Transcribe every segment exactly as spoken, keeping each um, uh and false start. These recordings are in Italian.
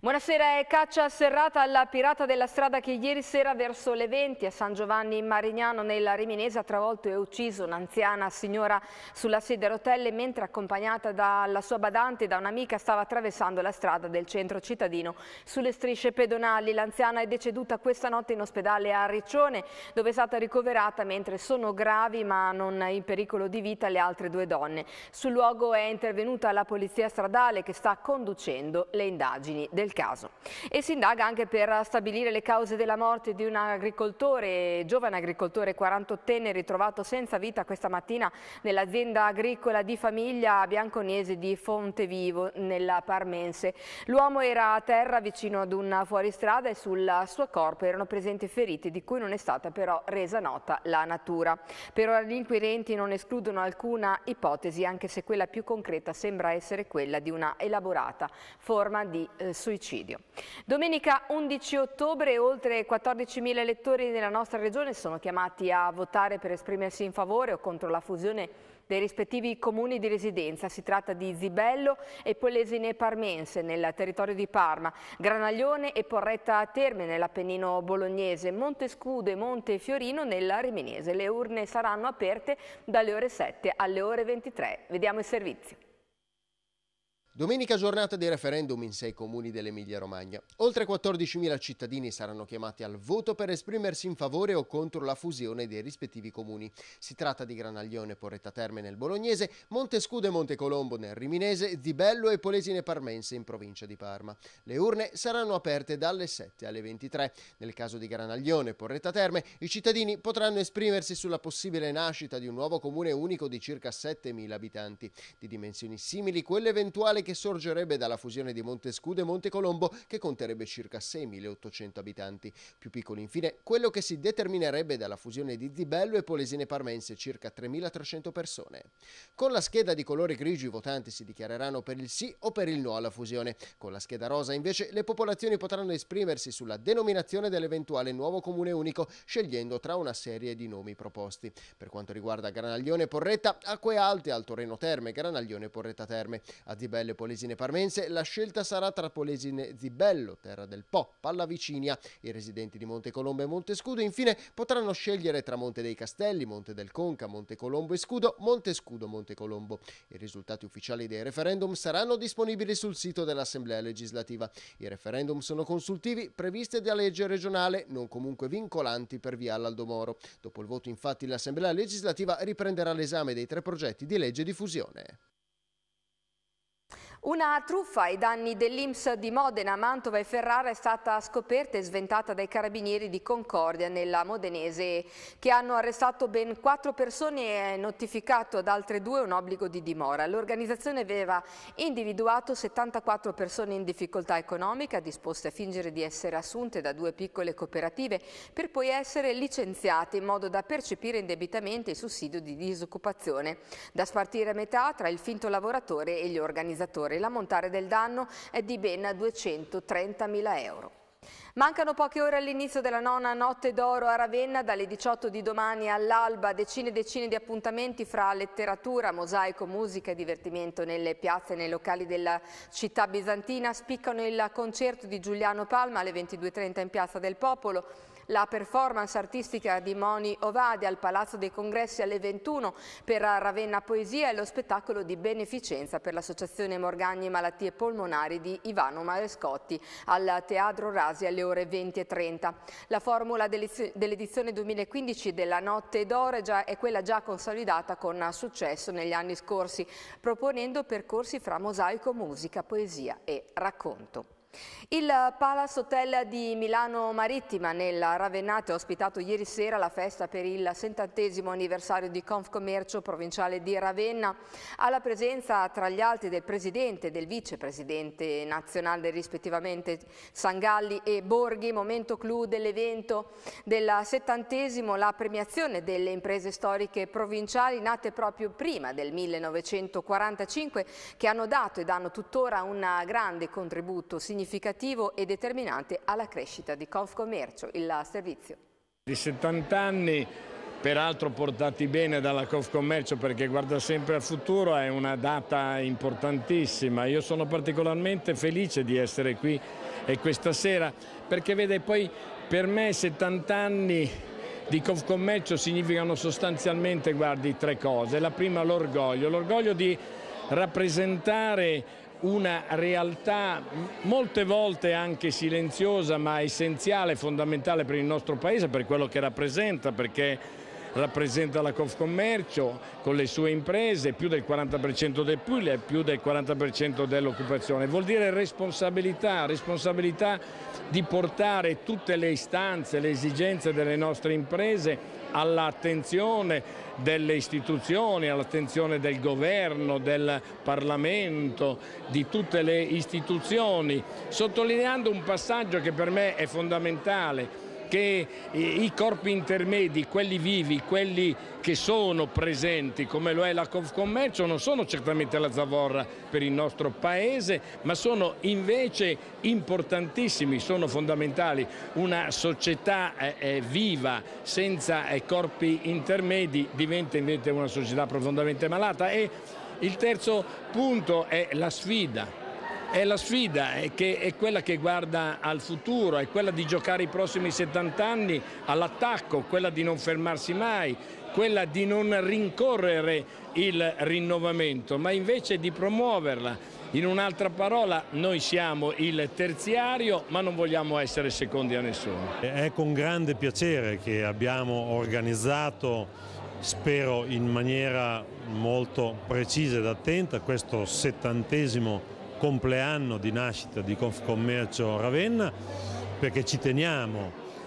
Buonasera, è caccia serrata alla pirata della strada che ieri sera verso le venti a San Giovanni in Marignano nella Riminese ha travolto e ucciso un'anziana signora sulla sedia a rotelle mentre accompagnata dalla sua badante e da un'amica stava attraversando la strada del centro cittadino sulle strisce pedonali. L'anziana è deceduta questa notte in ospedale a Riccione dove è stata ricoverata mentre sono gravi ma non in pericolo di vita le altre due donne. Sul luogo è intervenuta la polizia stradale che sta conducendo le indagini del caso. E si indaga anche per stabilire le cause della morte di un agricoltore, giovane agricoltore quarantottenne ritrovato senza vita questa mattina nell'azienda agricola di famiglia bianconiese di Fontevivo nella Parmense. L'uomo era a terra vicino ad un fuoristrada e sul suo corpo erano presenti feriti di cui non è stata però resa nota la natura. Per ora gli inquirenti non escludono alcuna ipotesi, anche se quella più concreta sembra essere quella di una elaborata forma di eh, suicidio. Domenica undici ottobre oltre quattordicimila elettori nella nostra regione sono chiamati a votare per esprimersi in favore o contro la fusione dei rispettivi comuni di residenza. Si tratta di Zibello e Polesine Parmense nel territorio di Parma, Granaglione e Porretta Terme nell'Appennino bolognese, Montescudo e Montefiorino nella Riminese. Le urne saranno aperte dalle ore sette alle ore ventitré. Vediamo il servizio. Domenica giornata di referendum in sei comuni dell'Emilia-Romagna. Oltre quattordicimila cittadini saranno chiamati al voto per esprimersi in favore o contro la fusione dei rispettivi comuni. Si tratta di Granaglione e Porretta Terme nel bolognese, Montescudo e Montecolombo nel riminese, Zibello e Polesine Parmense in provincia di Parma. Le urne saranno aperte dalle sette alle ventitré. Nel caso di Granaglione e Porretta Terme, i cittadini potranno esprimersi sulla possibile nascita di un nuovo comune unico di circa settemila abitanti, di dimensioni simili quelle eventuali che sorgerebbe dalla fusione di Montescudo e Montecolombo, che conterebbe circa seimilaottocento abitanti. Più piccolo infine quello che si determinerebbe dalla fusione di Zibello e Polesine Parmense, circa tremilatrecento persone. Con la scheda di colore grigio i votanti si dichiareranno per il sì o per il no alla fusione. Con la scheda rosa invece le popolazioni potranno esprimersi sulla denominazione dell'eventuale nuovo comune unico, scegliendo tra una serie di nomi proposti. Per quanto riguarda Granaglione e Porretta, Acque Alte, Alto Reno Terme, Granaglione e Porretta Terme. A Zibello e Polesine Parmense la scelta sarà tra Polesine Zibello, Terra del Po, Pallavicinia. I residenti di Montecolombo e Montescudo infine potranno scegliere tra Monte dei Castelli, Monte del Conca, Montecolombo e Scudo, Montescudo, Montecolombo. I risultati ufficiali dei referendum saranno disponibili sul sito dell'Assemblea legislativa. I referendum sono consultivi, previsti da legge regionale, non comunque vincolanti per via all'Aldo Moro. Dopo il voto infatti l'Assemblea legislativa riprenderà l'esame dei tre progetti di legge di fusione. Una truffa ai danni dell'I N P S di Modena, Mantova e Ferrara è stata scoperta e sventata dai carabinieri di Concordia nella Modenese, che hanno arrestato ben quattro persone e notificato ad altre due un obbligo di dimora. L'organizzazione aveva individuato settantaquattro persone in difficoltà economica disposte a fingere di essere assunte da due piccole cooperative per poi essere licenziate in modo da percepire indebitamente il sussidio di disoccupazione, da spartire a metà tra il finto lavoratore e gli organizzatori. L'ammontare del danno è di ben duecentotrentamila euro. Mancano poche ore all'inizio della nona Notte d'Oro a Ravenna, dalle diciotto di domani all'alba decine e decine di appuntamenti fra letteratura, mosaico, musica e divertimento nelle piazze e nei locali della città bizantina. Spiccano il concerto di Giuliano Palma alle ventidue e trenta in Piazza del Popolo, la performance artistica di Moni Ovadi al Palazzo dei Congressi alle ventuno per Ravenna Poesia e lo spettacolo di beneficenza per l'Associazione Morgagni Malattie Polmonari di Ivano Marescotti al Teatro Rasi alle ore venti e trenta. La formula dell'edizione duemilaquindici della Notte d'Oro è quella già consolidata con successo negli anni scorsi, proponendo percorsi fra mosaico, musica, poesia e racconto. Il Palace Hotel di Milano Marittima nel Ravennate ha ospitato ieri sera la festa per il settantesimo anniversario di Confcommercio provinciale di Ravenna, alla presenza tra gli altri del presidente e del vicepresidente nazionale rispettivamente Sangalli e Borghi. Momento clou dell'evento del settantesimo la premiazione delle imprese storiche provinciali nate proprio prima del millenovecentoquarantacinque, che hanno dato e danno tuttora un grande contributo significativo significativo e determinante alla crescita di Confcommercio. Il servizio. Di settanta anni peraltro portati bene dalla Confcommercio perché guarda sempre al futuro, è una data importantissima. Io sono particolarmente felice di essere qui e questa sera perché vede poi per me settanta anni di Confcommercio significano sostanzialmente, guardi, tre cose. La prima, l'orgoglio, l'orgoglio di rappresentare una realtà molte volte anche silenziosa ma essenziale, fondamentale per il nostro Paese, per quello che rappresenta, perché rappresenta la Confcommercio con le sue imprese, più del quaranta per cento del P I L e più del quaranta per cento dell'occupazione. Vuol dire responsabilità, responsabilità di portare tutte le istanze, le esigenze delle nostre imprese all'attenzione delle istituzioni, all'attenzione del governo, del Parlamento, di tutte le istituzioni, sottolineando un passaggio che per me è fondamentale, che i corpi intermedi, quelli vivi, quelli che sono presenti, come lo è la Confcommercio, non sono certamente la zavorra per il nostro Paese, ma sono invece importantissimi, sono fondamentali. Una società eh, viva, senza eh, corpi intermedi, diventa invece una società profondamente malata. E il terzo punto è la sfida. È la sfida è che è quella che guarda al futuro, è quella di giocare i prossimi settanta anni all'attacco, quella di non fermarsi mai, quella di non rincorrere il rinnovamento, ma invece di promuoverla. In un'altra parola, noi siamo il terziario, ma non vogliamo essere secondi a nessuno. È con grande piacere che abbiamo organizzato, spero in maniera molto precisa ed attenta, questo settantesimo compleanno di nascita di Confcommercio Ravenna, perché ci teniamo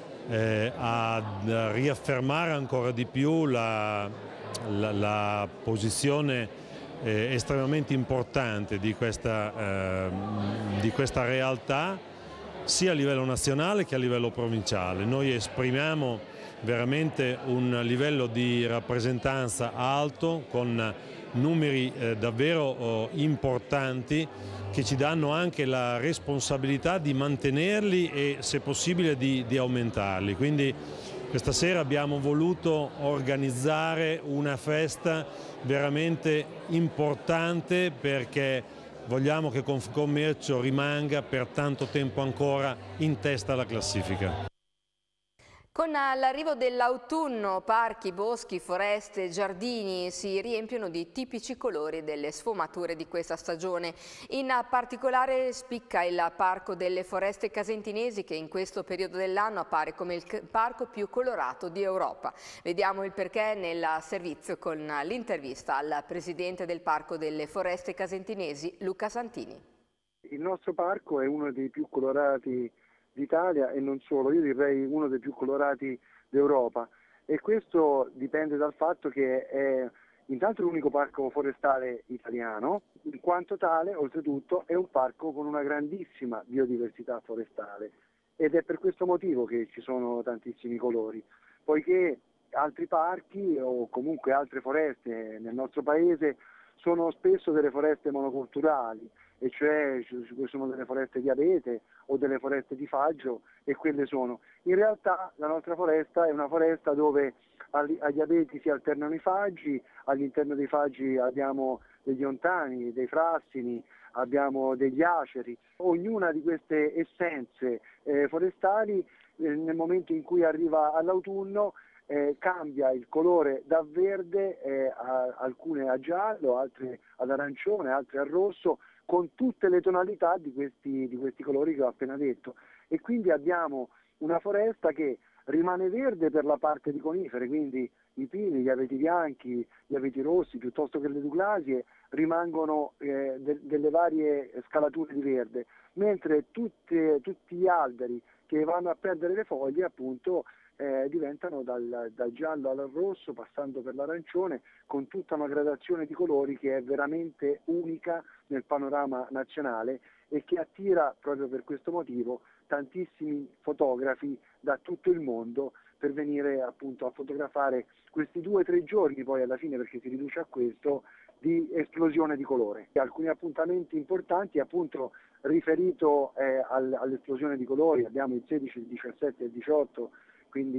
eh, a riaffermare ancora di più la, la, la posizione eh, estremamente importante di questa, eh, di questa realtà sia a livello nazionale che a livello provinciale. Noi esprimiamo veramente un livello di rappresentanza alto con numeri eh, davvero oh, importanti che ci danno anche la responsabilità di mantenerli e se possibile di, di aumentarli. Quindi questa sera abbiamo voluto organizzare una festa veramente importante perché vogliamo che Confcommercio rimanga per tanto tempo ancora in testa alla classifica. Con l'arrivo dell'autunno, parchi, boschi, foreste, giardini si riempiono di tipici colori delle sfumature di questa stagione. In particolare spicca il Parco delle Foreste Casentinesi, che in questo periodo dell'anno appare come il parco più colorato di Europa. Vediamo il perché nel servizio con l'intervista al presidente del Parco delle Foreste Casentinesi, Luca Santini. Il nostro parco è uno dei più colorati d'Italia e non solo, io direi uno dei più colorati d'Europa, e questo dipende dal fatto che è intanto l'unico parco forestale italiano, in quanto tale oltretutto è un parco con una grandissima biodiversità forestale, ed è per questo motivo che ci sono tantissimi colori, poiché altri parchi o comunque altre foreste nel nostro paese sono spesso delle foreste monoculturali, e cioè ci sono delle foreste di abete o delle foreste di faggio, e quelle sono. In realtà la nostra foresta è una foresta dove agli abeti si alternano i faggi, all'interno dei faggi abbiamo degli ontani, dei frassini, abbiamo degli aceri. Ognuna di queste essenze eh, forestali eh, nel momento in cui arriva all'autunno Eh, cambia il colore da verde, eh, a, alcune a giallo, altre ad arancione, altre al rosso, con tutte le tonalità di questi, di questi colori che ho appena detto. E quindi abbiamo una foresta che rimane verde per la parte di conifere, quindi i pini, gli abeti bianchi, gli abeti rossi, piuttosto che le douglasie, rimangono eh, de delle varie scalature di verde, mentre tutte, tutti gli alberi che vanno a perdere le foglie appunto Eh, diventano dal, dal giallo al rosso, passando per l'arancione, con tutta una gradazione di colori che è veramente unica nel panorama nazionale e che attira proprio per questo motivo tantissimi fotografi da tutto il mondo per venire appunto a fotografare questi due o tre giorni, poi alla fine, perché si riduce a questo, di esplosione di colore. Alcuni appuntamenti importanti appunto riferito eh, al, all'esplosione di colori, abbiamo il sedici, il diciassette e il diciotto, quindi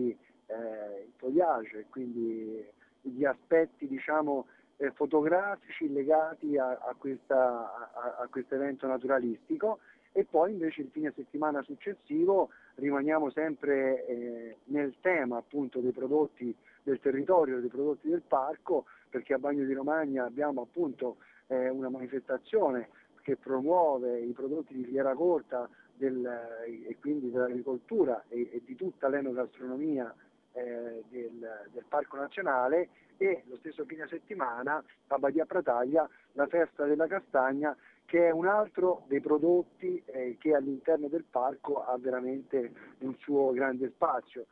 eh, il foliage, quindi gli aspetti diciamo eh, fotografici legati a, a questa a, a questo evento naturalistico. E poi invece il fine settimana successivo rimaniamo sempre eh, nel tema appunto dei prodotti del territorio, dei prodotti del parco, perché a Bagno di Romagna abbiamo appunto eh, una manifestazione che promuove i prodotti di filiera corta del, e quindi dell'agricoltura e, e di tutta l'enogastronomia eh, del, del Parco Nazionale, e lo stesso fine settimana a Badia Prataglia la festa della castagna, che è un altro dei prodotti eh, che all'interno del parco ha veramente un suo grande spazio.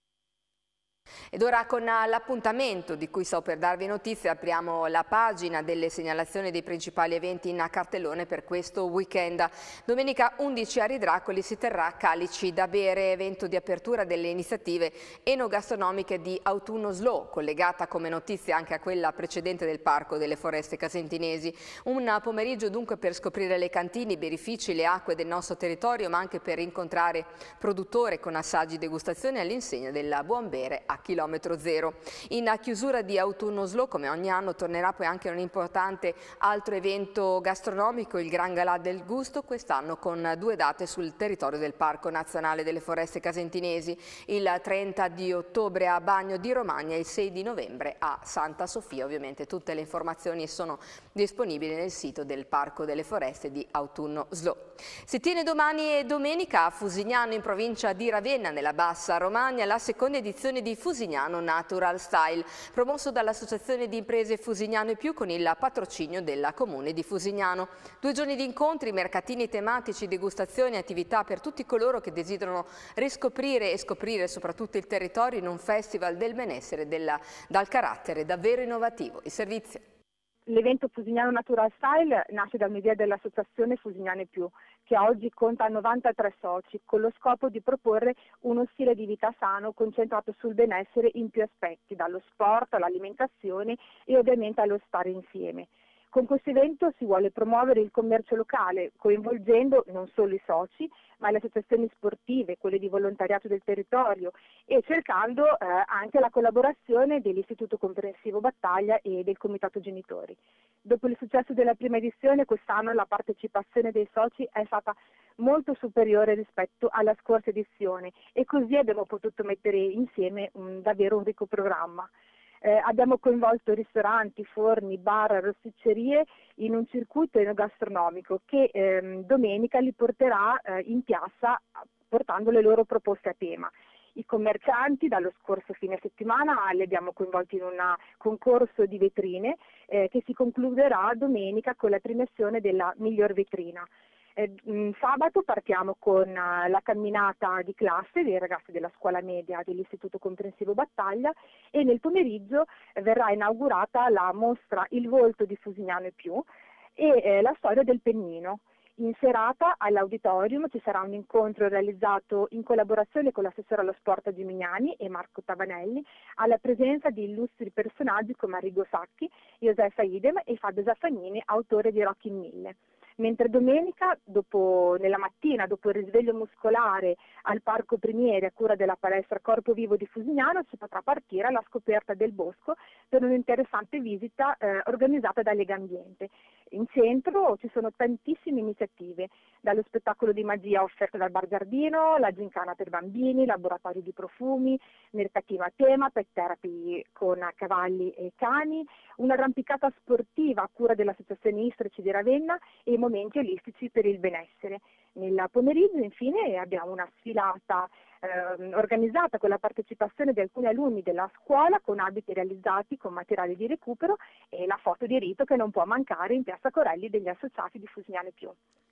Ed ora con l'appuntamento di cui sto per darvi notizie apriamo la pagina delle segnalazioni dei principali eventi in cartellone per questo weekend. Domenica undici a Ridracoli si terrà Calici da bere, evento di apertura delle iniziative enogastronomiche di Autunno Slow, collegata come notizia anche a quella precedente del Parco delle Foreste Casentinesi. Un pomeriggio dunque per scoprire le cantine, i birrifici, le acque del nostro territorio, ma anche per incontrare produttori con assaggi degustazioni all'insegna del buon bere a chilometro zero. In chiusura di Autunno Slow, come ogni anno, tornerà poi anche un importante altro evento gastronomico, il Gran Galà del Gusto, quest'anno con due date sul territorio del Parco Nazionale delle Foreste Casentinesi, il trenta di ottobre a Bagno di Romagna e il sei di novembre a Santa Sofia. Ovviamente tutte le informazioni sono disponibili nel sito del Parco delle Foreste di Autunno Slow. Si tiene domani e domenica a Fusignano, in provincia di Ravenna, nella Bassa Romagna, la seconda edizione di Fusignano Natural Style, promosso dall'Associazione di Imprese Fusignano e più con il patrocinio della Comune di Fusignano. Due giorni di incontri, mercatini tematici, degustazioni e attività per tutti coloro che desiderano riscoprire e scoprire soprattutto il territorio in un festival del benessere della, dal carattere davvero innovativo. Il servizio. L'evento Fusignano Natural Style nasce da un'idea dell'associazione Fusignano e più, che oggi conta novantatré soci, con lo scopo di proporre uno stile di vita sano concentrato sul benessere in più aspetti, dallo sport all'alimentazione e ovviamente allo stare insieme. Con questo evento si vuole promuovere il commercio locale, coinvolgendo non solo i soci, ma le associazioni sportive, quelle di volontariato del territorio, e cercando eh, anche la collaborazione dell'Istituto Comprensivo Battaglia e del Comitato Genitori. Dopo il successo della prima edizione, quest'anno la partecipazione dei soci è stata molto superiore rispetto alla scorsa edizione e così abbiamo potuto mettere insieme un, davvero un ricco programma. Eh, abbiamo coinvolto ristoranti, forni, bar, rosticcerie in un circuito enogastronomico che ehm, domenica li porterà eh, in piazza portando le loro proposte a tema. I commercianti dallo scorso fine settimana li abbiamo coinvolti in un concorso di vetrine eh, che si concluderà domenica con la premiazione della miglior vetrina. Eh, sabato partiamo con uh, la camminata di classe dei ragazzi della scuola media dell'Istituto Comprensivo Battaglia e nel pomeriggio eh, verrà inaugurata la mostra Il volto di Fusignano e più e eh, la storia del pennino. In serata all'auditorium ci sarà un incontro realizzato in collaborazione con l'assessore allo sport Gimignani e Marco Tavanelli, alla presenza di illustri personaggi come Arrigo Sacchi, Josefa Idem e Fabio Zaffagnini, autore di Rocky in Mille. Mentre domenica, dopo, nella mattina, dopo il risveglio muscolare al Parco Primieri a cura della palestra Corpo Vivo di Fusignano, si potrà partire alla scoperta del bosco per un'interessante visita eh, organizzata da Lega Ambiente. In centro ci sono tantissime iniziative, dallo spettacolo di magia offerto dal Bar Giardino, la gincana per bambini, laboratorio di profumi, mercatino a tema, pet therapy con cavalli e cani, un'arrampicata sportiva a cura dell'Associazione Istrici di Ravenna e i momenti olistici per il benessere. Nel pomeriggio infine abbiamo una sfilata eh, organizzata con la partecipazione di alcuni alunni della scuola con abiti realizzati con materiali di recupero e la foto di rito che non può mancare in Piazza Corelli degli associati di Fusignano e più.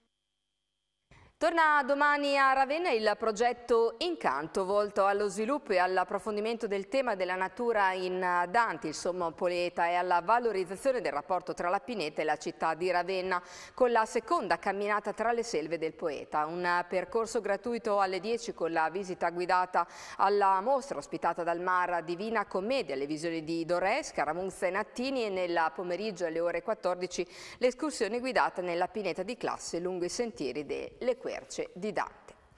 Torna domani a Ravenna il progetto Incanto, volto allo sviluppo e all'approfondimento del tema della natura in Dante, il sommo poeta, e alla valorizzazione del rapporto tra la Pineta e la città di Ravenna, con la seconda camminata tra le selve del poeta. Un percorso gratuito alle dieci con la visita guidata alla mostra ospitata dal Mar Divina Commedia, le visioni di Dorè, Scaramuzza e Nattini, e nel pomeriggio alle ore quattordici l'escursione guidata nella pineta di classe lungo i sentieri delle Querce di Dante.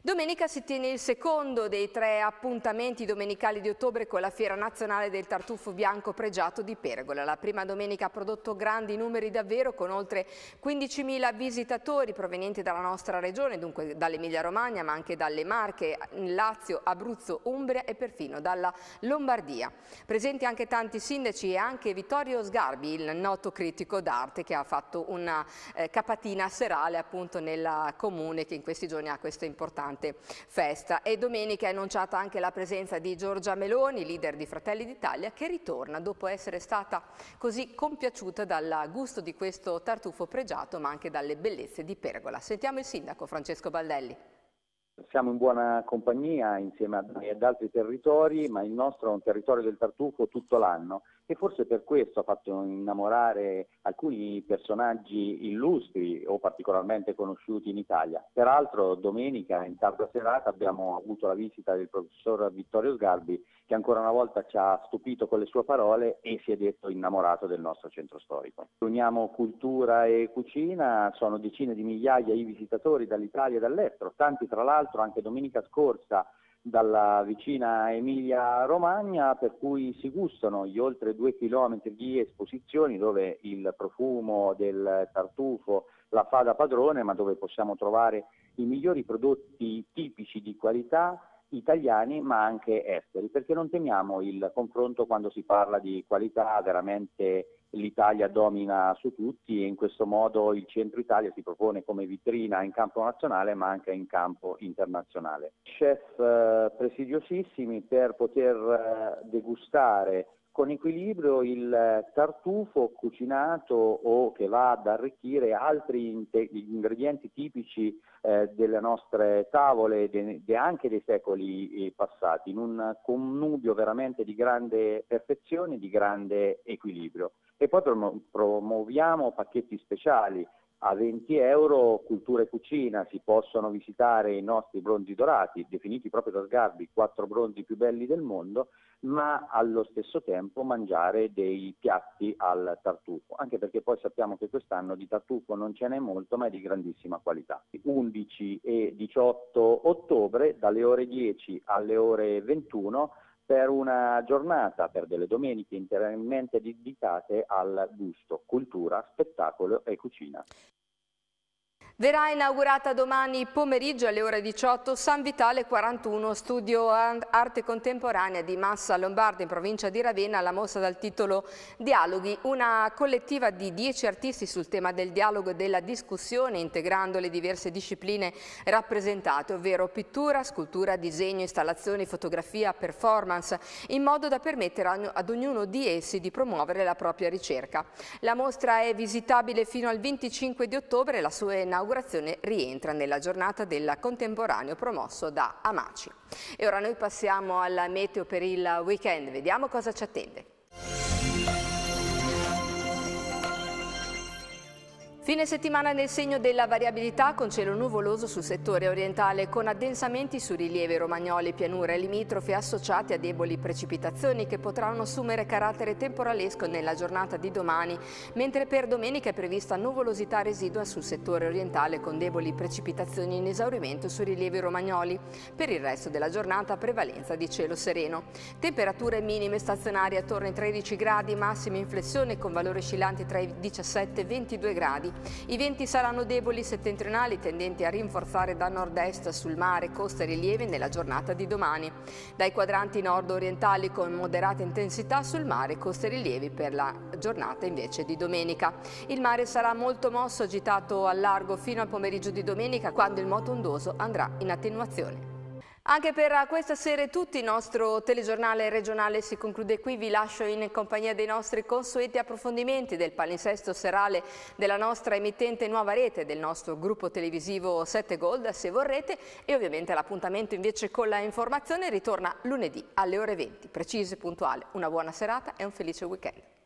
Domenica si tiene il secondo dei tre appuntamenti domenicali di ottobre con la Fiera Nazionale del Tartufo Bianco Pregiato di Pergola. La prima domenica ha prodotto grandi numeri davvero, con oltre quindicimila visitatori provenienti dalla nostra regione, dunque dall'Emilia Romagna ma anche dalle Marche, Lazio, Abruzzo, Umbria e perfino dalla Lombardia. Presenti anche tanti sindaci e anche Vittorio Sgarbi, il noto critico d'arte, che ha fatto una eh, capatina serale appunto nel comune che in questi giorni ha questa importante festa. E domenica è annunciata anche la presenza di Giorgia Meloni, leader di Fratelli d'Italia, che ritorna dopo essere stata così compiaciuta dal gusto di questo tartufo pregiato ma anche dalle bellezze di Pergola. Sentiamo il sindaco Francesco Baldelli. Siamo in buona compagnia insieme ad altri territori, ma il nostro è un territorio del tartufo tutto l'anno e forse per questo ha fatto innamorare alcuni personaggi illustri o particolarmente conosciuti in Italia. Peraltro domenica in tarda serata abbiamo avuto la visita del professor Vittorio Sgarbi, che ancora una volta ci ha stupito con le sue parole e si è detto innamorato del nostro centro storico. Uniamo cultura e cucina, sono decine di migliaia i visitatori dall'Italia e dall'estero, tanti tra l'altro anche domenica scorsa dalla vicina Emilia Romagna, per cui si gustano gli oltre due chilometri di esposizioni dove il profumo del tartufo la fa da padrone, ma dove possiamo trovare i migliori prodotti tipici di qualità italiani ma anche esteri, perché non temiamo il confronto quando si parla di qualità. Veramente l'Italia domina su tutti e in questo modo il centro Italia si propone come vitrina in campo nazionale ma anche in campo internazionale. Chef eh, prestigiosissimi per poter eh, degustare con equilibrio il tartufo cucinato o che va ad arricchire altri ingredienti tipici eh, delle nostre tavole de, de anche dei secoli eh, passati, in un connubio veramente di grande perfezione, di grande equilibrio. E poi promu- promuoviamo pacchetti speciali. A venti euro cultura e cucina, si possono visitare i nostri bronzi dorati, definiti proprio da Sgarbi, quattro bronzi più belli del mondo, ma allo stesso tempo mangiare dei piatti al tartufo, anche perché poi sappiamo che quest'anno di tartufo non ce n'è molto, ma è di grandissima qualità. undici e diciotto ottobre, dalle ore dieci alle ore ventuno, per una giornata, per delle domeniche interamente dedicate al gusto, cultura, spettacolo e cucina. Verrà inaugurata domani pomeriggio alle ore diciotto San Vitale quarantuno, studio arte contemporanea di Massa Lombarda in provincia di Ravenna, la mostra dal titolo Dialoghi, una collettiva di dieci artisti sul tema del dialogo e della discussione, integrando le diverse discipline rappresentate, ovvero pittura, scultura, disegno, installazioni, fotografia, performance, in modo da permettere ad ognuno di essi di promuovere la propria ricerca. La mostra è visitabile fino al venticinque di ottobre, la sua inaugurazione rientra nella giornata del contemporaneo promosso da Amaci. E ora noi passiamo alla meteo per il weekend, vediamo cosa ci attende. Fine settimana nel segno della variabilità, con cielo nuvoloso sul settore orientale, con addensamenti su rilievi romagnoli, pianure limitrofe associati a deboli precipitazioni che potranno assumere carattere temporalesco nella giornata di domani, mentre per domenica è prevista nuvolosità residua sul settore orientale con deboli precipitazioni in esaurimento su rilievi romagnoli. Per il resto della giornata prevalenza di cielo sereno. Temperature minime stazionarie attorno ai tredici gradi, massime in flessione con valori oscillanti tra i diciassette e i ventidue gradi. I venti saranno deboli settentrionali, tendenti a rinforzare da nord-est sul mare, coste e rilievi nella giornata di domani. Dai quadranti nord-orientali con moderata intensità sul mare, coste e rilievi per la giornata invece di domenica. Il mare sarà molto mosso, agitato al largo fino al pomeriggio di domenica, quando il moto ondoso andrà in attenuazione. Anche per questa sera è tutto, il nostro telegiornale regionale si conclude qui, vi lascio in compagnia dei nostri consueti approfondimenti del palinsesto serale della nostra emittente Nuova Rete, del nostro gruppo televisivo sette Gold se vorrete, e ovviamente l'appuntamento invece con la informazione ritorna lunedì alle ore venti, preciso e puntuale. Una buona serata e un felice weekend.